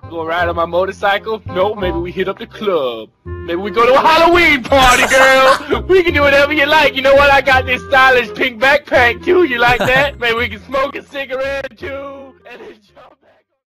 Go ride on my motorcycle? No, maybe we hit up the club. Maybe we go to a Halloween party, girl. We can do whatever you like. You know what? I got this stylish pink backpack too. You like that? Maybe we can smoke a cigarette too and then jump back.